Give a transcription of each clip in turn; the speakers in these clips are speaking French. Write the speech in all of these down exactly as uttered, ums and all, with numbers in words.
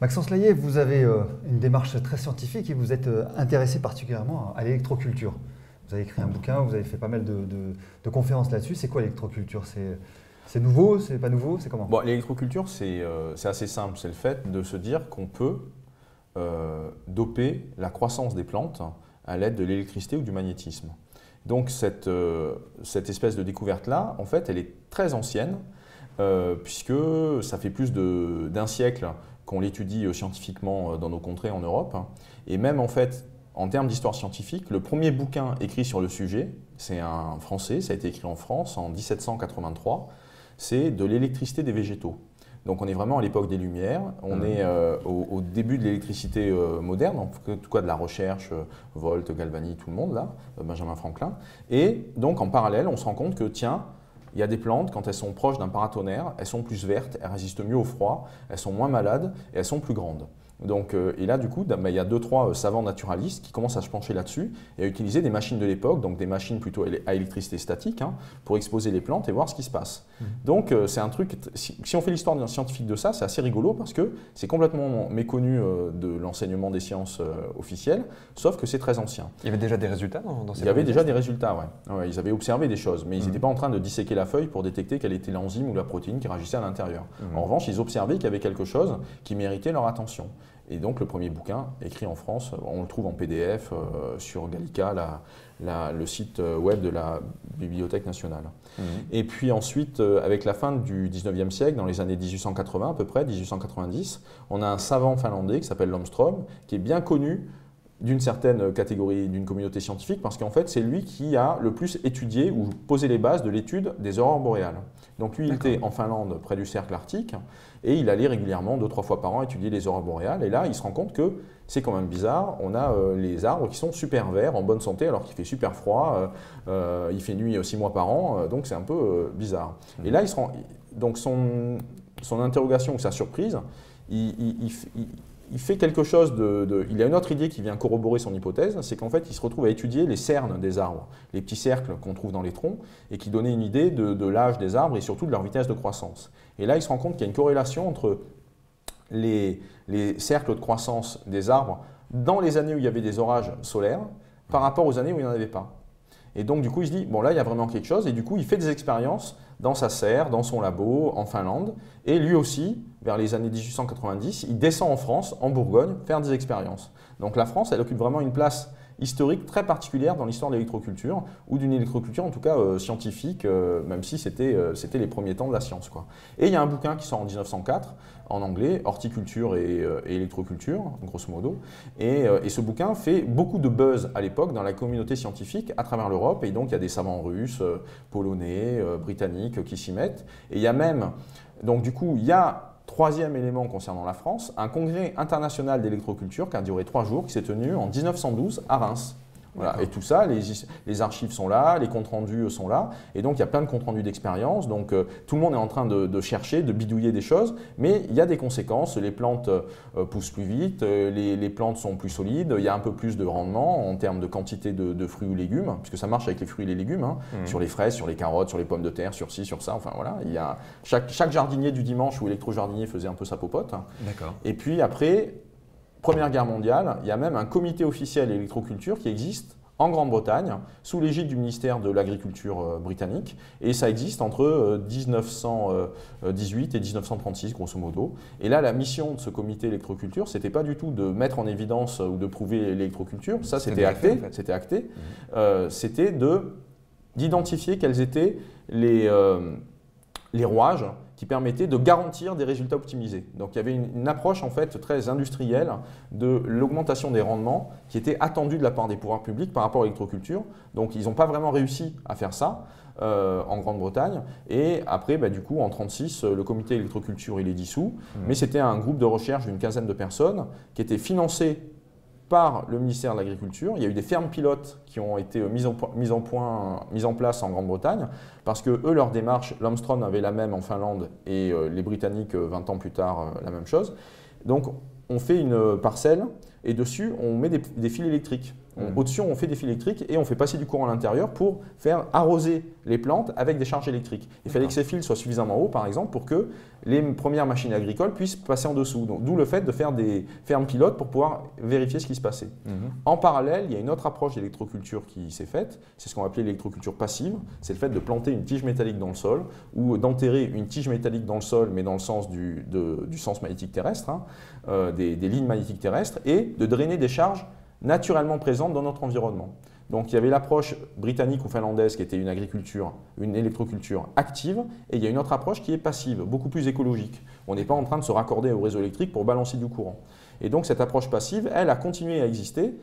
Maxence Layet, vous avez euh, une démarche très scientifique et vous êtes euh, intéressé particulièrement à l'électroculture. Vous avez écrit un bouquin, vous avez fait pas mal de, de- de conférences là-dessus. C'est quoi l'électroculture? C'est c'est nouveau, c'est pas nouveau, c'est comment? Bon, l'électroculture, c'est euh, c'est assez simple. C'est le fait de se dire qu'on peut euh, doper la croissance des plantes à l'aide de l'électricité ou du magnétisme. Donc cette, euh, cette espèce de découverte-là, en fait, elle est très ancienne, euh, puisque ça fait plus de- d'un siècle qu'on l'étudie euh, scientifiquement euh, dans nos contrées en Europe. Et même en fait, en termes d'histoire scientifique, le premier bouquin écrit sur le sujet, c'est un français, ça a été écrit en France en mille sept cent quatre-vingt-trois, c'est de l'électricité des végétaux. Donc on est vraiment à l'époque des Lumières, on Mmh. est euh, au, au début de l'électricité euh, moderne, en tout cas de la recherche, euh, Volt, Galvani, tout le monde là, euh, Benjamin Franklin. Et donc en parallèle, on se rend compte que tiens, il y a des plantes, quand elles sont proches d'un paratonnerre, elles sont plus vertes, elles résistent mieux au froid, elles sont moins malades et elles sont plus grandes. Donc, euh, et là, du coup, il y a deux, trois euh, savants naturalistes qui commencent à se pencher là-dessus et à utiliser des machines de l'époque, donc des machines plutôt éle- à électricité statique, hein, pour exposer les plantes et voir ce qui se passe. Mmh. Donc, euh, c'est un truc, si, si on fait l'histoire d'un scientifique de ça, c'est assez rigolo parce que c'est complètement méconnu euh, de l'enseignement des sciences euh, officielles, sauf que c'est très ancien. Il y avait déjà des résultats dans, dans ces Il y avait premiers déjà tests des résultats, ouais. Ouais, ils avaient observé des choses, mais ils Mhm. n'étaient pas en train de disséquer la feuille pour détecter quelle était l'enzyme ou la protéine qui réagissait à l'intérieur. Mhm. En revanche, ils observaient qu'il y avait quelque chose qui méritait leur attention. Et donc le premier bouquin, écrit en France, on le trouve en P D F euh, sur Gallica, la- la- le site web de la Bibliothèque nationale. Mhm. Et puis ensuite, euh, avec la fin du dix-neuvième siècle, dans les années mille huit cent quatre-vingts à peu près, mille huit cent quatre-vingt-dix, on a un savant finlandais qui s'appelle Lomström, qui est bien connu d'une certaine catégorie, d'une communauté scientifique, parce qu'en fait, c'est lui qui a le plus étudié ou posé les bases de l'étude des aurores boréales. Donc lui, il était en Finlande, près du cercle arctique, et il allait régulièrement, deux, trois fois par an, étudier les aurores boréales. Et là, il se rend compte que c'est quand même bizarre, on a euh, les arbres qui sont super verts, en bonne santé, alors qu'il fait super froid, euh, euh, il fait nuit six mois par an, euh, donc c'est un peu euh, bizarre. Et là, il se rend, donc son, son interrogation ou sa surprise, il, il- il f- il- il fait quelque chose de, de- Il a une autre idée qui vient corroborer son hypothèse, c'est qu'en fait, il se retrouve à étudier les cernes des arbres, les petits cercles qu'on trouve dans les troncs, et qui donnaient une idée de, de l'âge des arbres et surtout de leur vitesse de croissance. Et là, il se rend compte qu'il y a une corrélation entre les, les cercles de croissance des arbres dans les années où il y avait des orages solaires par rapport aux années où il n'y en avait pas. Et donc, du coup, il se dit, bon, là, il y a vraiment quelque chose. Et du coup, il fait des expériences dans sa serre, dans son labo, en Finlande. Et lui aussi, vers les années mille huit cent quatre-vingt-dix, il descend en France, en Bourgogne, faire des expériences. Donc, la France, elle occupe vraiment une place historique très particulière dans l'histoire de l'électroculture, ou d'une électroculture en tout cas euh, scientifique, euh, même si c'était euh, c'était les premiers temps de la science, quoi. Et il y a un bouquin qui sort en mille neuf cent quatre, en anglais, Horticulture et, euh, et électroculture, grosso modo. Et, euh, et ce bouquin fait beaucoup de buzz à l'époque dans la communauté scientifique à travers l'Europe. Et donc il y a des savants russes, euh, polonais, euh, britanniques qui s'y mettent. Et il y a même, donc du coup, il y a troisième élément concernant la France, un congrès international d'électroculture qui a duré trois jours, qui s'est tenu en mille neuf cent douze à Reims. Voilà. Et tout ça, les, les archives sont là, les comptes rendus sont là, et donc il y a plein de comptes rendus d'expérience. Donc euh, tout le monde est en train de, de chercher, de bidouiller des choses, mais il y a des conséquences. Les plantes euh, poussent plus vite, euh, les, les plantes sont plus solides, il y a un peu plus de rendement en termes de quantité de, de fruits ou légumes, puisque ça marche avec les fruits et les légumes, hein, Mmh. sur les fraises, sur les carottes, sur les pommes de terre, sur ci, sur ça. Enfin voilà, il y a chaque, chaque jardinier du dimanche ou électro-jardinier faisait un peu sa popote. D'accord. Et puis après, Première Guerre mondiale, il y a même un comité officiel électroculture qui existe en Grande-Bretagne, sous l'égide du ministère de l'Agriculture euh, britannique, et ça existe entre euh, mille neuf cent dix-huit et mille neuf cent trente-six, grosso modo. Et là, la mission de ce comité électroculture, c'était pas du tout de mettre en évidence ou de prouver l'électroculture, ça C'était c'était acté, acté, en fait. c'était acté. Euh, c'était de d'identifier quels étaient les, euh, les rouages qui permettaient de garantir des résultats optimisés. Donc il y avait une, une approche en fait très industrielle de l'augmentation des rendements qui était attendue de la part des pouvoirs publics par rapport à l'électroculture. Donc ils n'ont pas vraiment réussi à faire ça euh, en Grande-Bretagne. Et après, bah, du coup, en mille neuf cent trente-six, le comité électroculture il est dissous. Mmh. Mais c'était un groupe de recherche d'une quinzaine de personnes qui était financé par le ministère de l'Agriculture. Il y a eu des fermes pilotes qui ont été mises en, mises en, point, mises en place en Grande-Bretagne parce que eux, leur démarche, l'Armstrong avait la même en Finlande et euh, les Britanniques, euh, vingt ans plus tard, euh, la même chose. Donc, on fait une parcelle et dessus, on met des, des fils électriques. Mmh. Au-dessus, on fait des fils électriques et on fait passer du courant à l'intérieur pour faire arroser les plantes avec des charges électriques. Il fallait que ces fils soient suffisamment hauts, par exemple, pour que les premières machines agricoles puissent passer en dessous. D'où le fait de faire des fermes pilotes pour pouvoir vérifier ce qui se passait. Mmh. En parallèle, il y a une autre approche d'électroculture qui s'est faite. C'est ce qu'on va appeler l'électroculture passive. C'est le fait de planter une tige métallique dans le sol ou d'enterrer une tige métallique dans le sol, mais dans le sens du, de, du sens magnétique terrestre, hein, euh, des, des lignes magnétiques terrestres, et de drainer des charges naturellement présentes dans notre environnement. Donc il y avait l'approche britannique ou finlandaise qui était une agriculture, une électroculture active, et il y a une autre approche qui est passive, beaucoup plus écologique. On n'est pas en train de se raccorder au réseau électrique pour balancer du courant. Et donc cette approche passive, elle a continué à exister,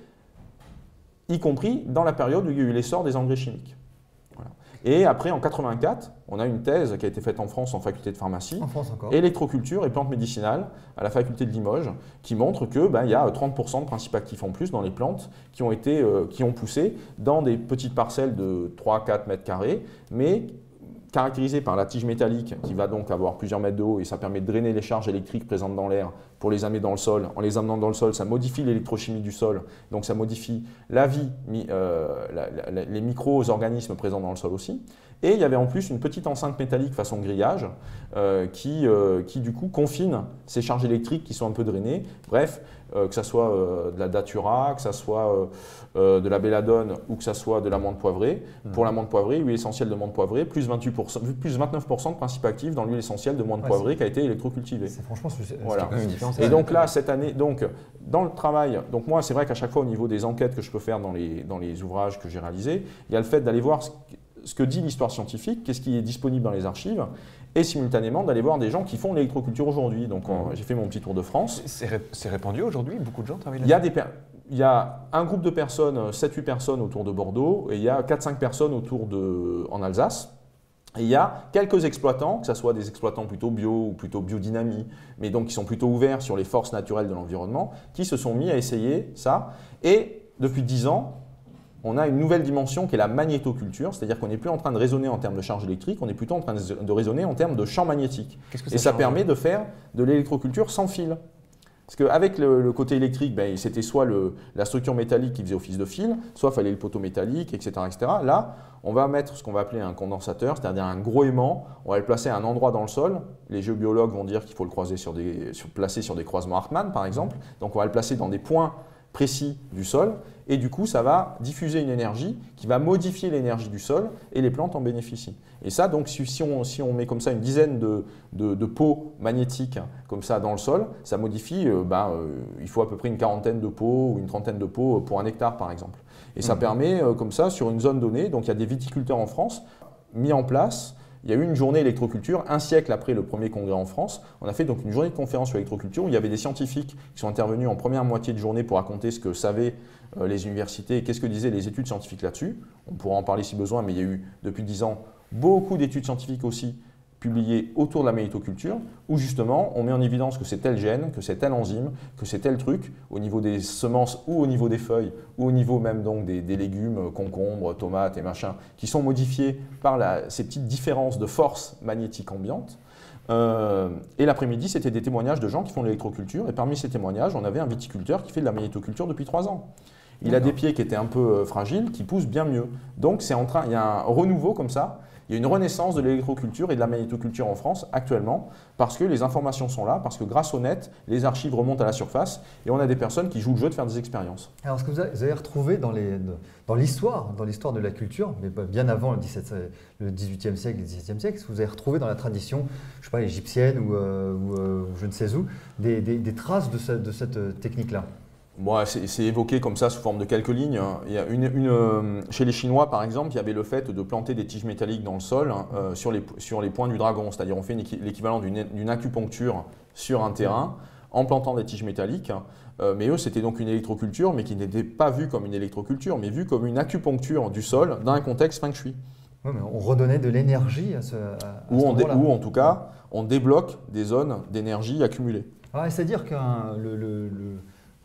y compris dans la période où il y a eu l'essor des engrais chimiques. Voilà. Et après, en quatre-vingt-quatre, on a une thèse qui a été faite en France en faculté de pharmacie, en France encore. Électroculture et plantes médicinales à la faculté de Limoges, qui montre que ben, il y a trente pour cent de principes actifs en plus dans les plantes qui ont, été, euh, qui ont poussé dans des petites parcelles de trois à quatre mètres carrés, mais caractérisées par la tige métallique qui va donc avoir plusieurs mètres de haut et ça permet de drainer les charges électriques présentes dans l'air pour les amener dans le sol. En les amenant dans le sol, ça modifie l'électrochimie du sol, donc ça modifie la vie, euh, la, la, les micro-organismes présents dans le sol aussi. Et il y avait en plus une petite enceinte métallique façon grillage euh, qui, euh, qui du coup confine ces charges électriques qui sont un peu drainées. Bref, euh, que ce soit euh, de la datura, que ce soit euh, euh, de la belladone ou que ce soit de l'amande poivrée. Mmh. Pour l'amande poivrée, huile essentielle de menthe poivrée, plus, vingt-huit pour cent, plus vingt-neuf pour cent de principes actifs dans l'huile essentielle de menthe ouais, poivrée qui a été électrocultivée. C'est franchement c'est, voilà. c'est une différence. Et donc là, cette année, donc, dans le travail, donc moi c'est vrai qu'à chaque fois au niveau des enquêtes que je peux faire dans les, dans les ouvrages que j'ai réalisés, il y a le fait d'aller voir ce ce que dit l'histoire scientifique, qu'est-ce qui est disponible dans les archives, et simultanément d'aller voir des gens qui font l'électroculture aujourd'hui. Donc mmh. j'ai fait mon petit tour de France. C'est, ré, c'est répandu aujourd'hui, beaucoup de gens travaillent là-dessus. Il y a des Il y a un groupe de personnes, sept huit personnes autour de Bordeaux, et il y a quatre cinq personnes autour de, en Alsace. Et il y a quelques exploitants, que ce soit des exploitants plutôt bio ou plutôt biodynamie, mais donc qui sont plutôt ouverts sur les forces naturelles de l'environnement, qui se sont mis à essayer ça. Et depuis dix ans, on a une nouvelle dimension qui est la magnétoculture, c'est-à-dire qu'on n'est plus en train de raisonner en termes de charge électrique, on est plutôt en train de raisonner en termes de champ magnétique. Qu'est-ce que ça Et ça change permet de faire de l'électroculture sans fil. Parce qu'avec le, le côté électrique, ben, c'était soit le, la structure métallique qui faisait office de fil, soit il fallait le poteau métallique, et cetera, et cetera. Là, on va mettre ce qu'on va appeler un condensateur, c'est-à-dire un gros aimant. On va le placer à un endroit dans le sol. Les géobiologues vont dire qu'il faut le croiser sur des, sur, placer sur des croisements Hartmann, par exemple. Donc on va le placer dans des points précis du sol. Et du coup, ça va diffuser une énergie qui va modifier l'énergie du sol et les plantes en bénéficient. Et ça, donc, si on, si on met comme ça une dizaine de, de, de pots magnétiques comme ça dans le sol, ça modifie, euh, ben, euh, il faut à peu près une quarantaine de pots ou une trentaine de pots pour un hectare, par exemple. Et ça mmh. permet, euh, comme ça, sur une zone donnée, donc il y a des viticulteurs en France mis en place. Il y a eu une journée électroculture, un siècle après le premier congrès en France. On a fait donc une journée de conférence sur l'électroculture où il y avait des scientifiques qui sont intervenus en première moitié de journée pour raconter ce que savaient euh, les universités et qu'est-ce que disaient les études scientifiques là-dessus. On pourra en parler si besoin, mais il y a eu depuis dix ans beaucoup d'études scientifiques aussi publiées autour de la magnétoculture où justement on met en évidence que c'est tel gène, que c'est tel enzyme, que c'est tel truc au niveau des semences ou au niveau des feuilles ou au niveau même donc des, des légumes, concombres, tomates et machin qui sont modifiés par la, ces petites différences de force magnétique ambiante. Euh, et l'après-midi, c'était des témoignages de gens qui font de l'électroculture et parmi ces témoignages, on avait un viticulteur qui fait de la magnétoculture depuis trois ans. Il a des pieds qui étaient un peu euh, fragiles, qui poussent bien mieux. Donc c'est en train, il y a un renouveau comme ça. Il y a une renaissance de l'électroculture et de la magnétoculture en France actuellement parce que les informations sont là, parce que grâce au net, les archives remontent à la surface et on a des personnes qui jouent le jeu de faire des expériences. Alors ce que vous avez retrouvé dans, les, dans l'histoire, dans l'histoire de la culture, mais bien avant le, dix-sept, le dix-huitième siècle, le dix-septième siècle, ce que vous avez retrouvé dans la tradition, je sais pas, égyptienne ou, euh, ou euh, je ne sais où, des, des, des traces de, ce, de cette technique-là? Bon, c'est, c'est évoqué comme ça sous forme de quelques lignes. Il y a une, une, euh, chez les Chinois, par exemple, il y avait le fait de planter des tiges métalliques dans le sol hein, euh, sur, les, sur les points du dragon. C'est-à-dire on fait une, l'équivalent d'une, d'une acupuncture sur un terrain en plantant des tiges métalliques. Euh, mais eux, c'était donc une électroculture, mais qui n'était pas vue comme une électroculture, mais vue comme une acupuncture du sol dans un contexte feng shui. Ouais, mais on redonnait de l'énergie à ce, à, à ou, ce on dé, ou en tout cas, ouais. on débloque des zones d'énergie accumulées. Ah, c'est-à-dire que le, le, le, le,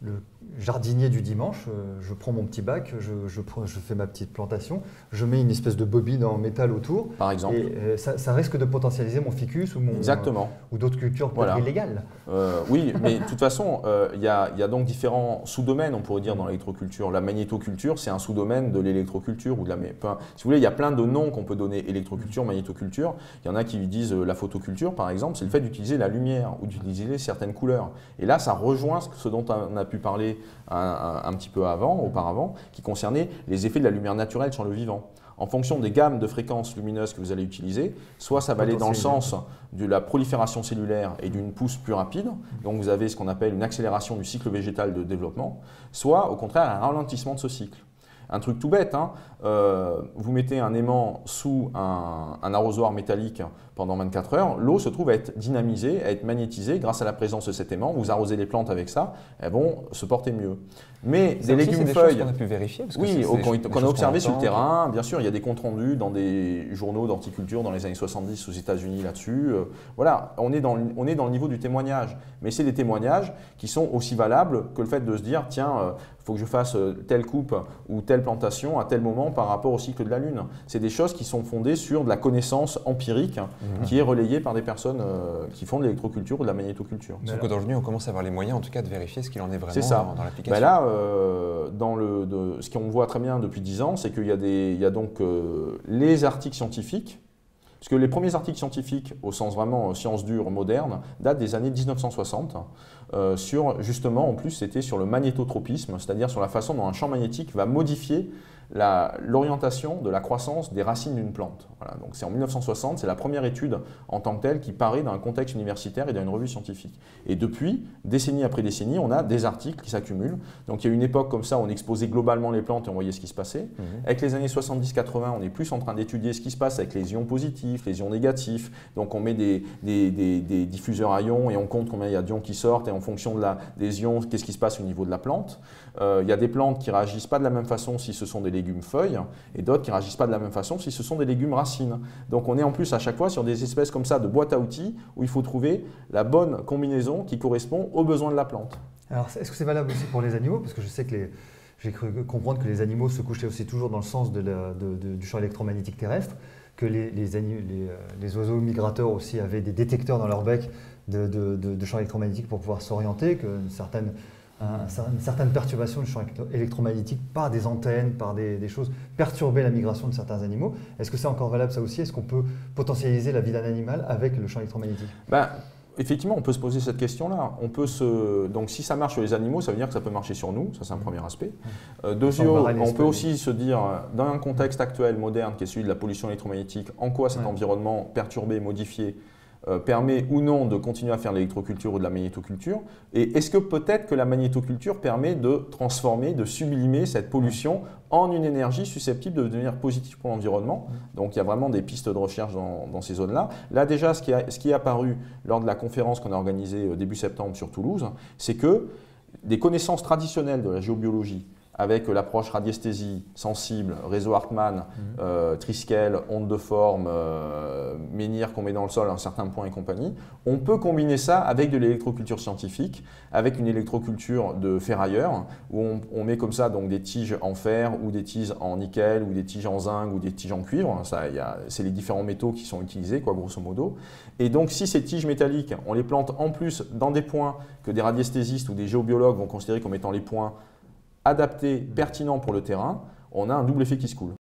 jardinier du dimanche, euh, je prends mon petit bac, je, je, prends- je fais ma petite plantation, je mets une espèce de bobine en métal autour, Par exemple. et euh, ça, ça risque de potentialiser mon ficus ou, mon, Exactement. ou d'autres cultures peut-être Voilà. illégales. Euh, oui, mais de toute façon, euh, il y, a, il y a donc différents sous-domaines, on pourrait dire, dans l'électroculture. La magnétoculture, c'est un sous-domaine de l'électroculture. Ou de la, mé- enfin, si vous voulez, il y a plein de noms qu'on peut donner, électroculture, magnétoculture. Il y en a qui lui disent euh, la photoculture, par exemple, c'est le fait d'utiliser la lumière ou d'utiliser certaines couleurs. Et là, ça rejoint ce ce dont on a pu parler un, un- un petit peu avant, auparavant, qui concernait les effets de la lumière naturelle sur le vivant. En fonction des gammes de fréquences lumineuses que vous allez utiliser, soit ça va aller dans le sens de la prolifération cellulaire et d'une pousse plus rapide, donc vous avez ce qu'on appelle une accélération du cycle végétal de développement, soit au contraire un ralentissement de ce cycle. Un truc tout bête, hein, euh, vous mettez un aimant sous un, un arrosoir métallique pendant vingt-quatre heures, l'eau se trouve à être dynamisée, à être magnétisée grâce à la présence de cet aimant. Vous arrosez les plantes avec ça, elles vont se porter mieux. Mais Ça des aussi, légumes c'est des choses feuilles, qu'on a pu vérifier parce que oui, c'est- c'est au- des qu'on choses- des qu'on a choses observé sur le entend, terrain. Bien sûr, il y a des comptes rendus dans des journaux d'horticulture dans les années soixante-dix aux États-Unis là-dessus. Euh, voilà, on est, dans le, on est dans le niveau du témoignage. Mais c'est des témoignages qui sont aussi valables que le fait de se dire tiens, il faut que je fasse euh, telle coupe ou telle plantation à tel moment par rapport au cycle de la Lune. C'est des choses qui sont fondées sur de la connaissance empirique Mhm. qui est relayée par des personnes euh, qui font de l'électroculture ou de la magnétoculture. Sauf qu'aujourd'hui, on commence à avoir les moyens, en tout cas, de vérifier ce qu'il en est vraiment C'est ça. dans, dans l'application. Ben là, euh, dans le, de- ce qu'on voit très bien depuis dix ans, c'est qu'il y a, des, il y a donc euh, les articles scientifiques, parce que les premiers articles scientifiques, au sens vraiment euh, sciences dures modernes, datent des années mille neuf cent soixante, euh, sur justement, en plus, c'était sur le magnétotropisme, c'est-à-dire sur la façon dont un champ magnétique va modifier la- l'orientation de la croissance des racines d'une plante. Voilà, donc c'est en mille neuf cent soixante, c'est la première étude en tant que telle qui paraît dans un contexte universitaire et dans une revue scientifique. Et depuis, décennie après décennie, on a des articles qui s'accumulent. Donc il y a une époque comme ça où on exposait globalement les plantes et on voyait ce qui se passait. Mhm. Avec les années soixante-dix quatre-vingts, on est plus en train d'étudier ce qui se passe avec les ions positifs, les ions négatifs. Donc on met des, des- des- des diffuseurs à ions et on compte combien il y a d'ions qui sortent et en fonction de la, des ions, qu'est-ce qui se passe au niveau de la plante. Euh, il y a des plantes qui ne réagissent pas de la même façon si ce sont des légumes feuilles et d'autres qui ne réagissent pas de la même façon si ce sont des légumes racines. Donc on est en plus à chaque fois sur des espèces comme ça de boîtes à outils où il faut trouver la bonne combinaison qui correspond aux besoins de la plante. Alors, est-ce que c'est valable aussi pour les animaux? Parce que je sais que les- j'ai cru comprendre que les animaux se couchaient aussi toujours dans le sens de la- de- de- du champ électromagnétique terrestre, que les, les, ani- les, euh, les oiseaux migrateurs aussi avaient des détecteurs dans leur bec de, de, de, de champ électromagnétique pour pouvoir s'orienter, qu'une certaine, un- une certaine perturbation du champ électro- électromagnétique par des antennes, par des, des choses, perturbait la migration de certains animaux. Est-ce que c'est encore valable ça aussi? Est-ce qu'on peut potentialiser la vie d'un animal avec le champ électromagnétique? Ben, effectivement, on peut se poser cette question-là. On peut se... Donc si ça marche sur les animaux, ça veut dire que ça peut marcher sur nous, ça c'est un premier aspect. Euh, deuxième, Sans barrer on l'esprit. peut aussi se dire, euh, dans un contexte actuel, moderne, qui est celui de la pollution électromagnétique, en quoi cet Ouais. environnement perturbé, modifié, euh, permet ou non de continuer à faire de l'électroculture ou de la magnétoculture? Et est-ce que peut-être que la magnétoculture permet de transformer, de sublimer cette pollution en une énergie susceptible de devenir positive pour l'environnement? Donc il y a vraiment des pistes de recherche dans, dans ces zones-là. Là déjà, ce qui, a- ce qui est apparu lors de la conférence qu'on a organisée euh, début septembre sur Toulouse, c'est que des connaissances traditionnelles de la géobiologie, avec l'approche radiesthésie, sensible, réseau Hartmann, euh, Triskel, onde de forme, euh, menhir qu'on met dans le sol à un certain point et compagnie, on peut combiner ça avec de l'électroculture scientifique, avec une électroculture de ferrailleur, où on, on met comme ça donc des tiges en fer ou des tiges en nickel ou des tiges en zinc ou des tiges en cuivre. Ça, il y a- c'est les différents métaux qui sont utilisés, quoi, grosso modo. Et donc si ces tiges métalliques, on les plante en plus dans des points que des radiesthésistes ou des géobiologues vont considérer comme étant les points adaptés, pertinents pour le terrain, on a un double effet qui se coule.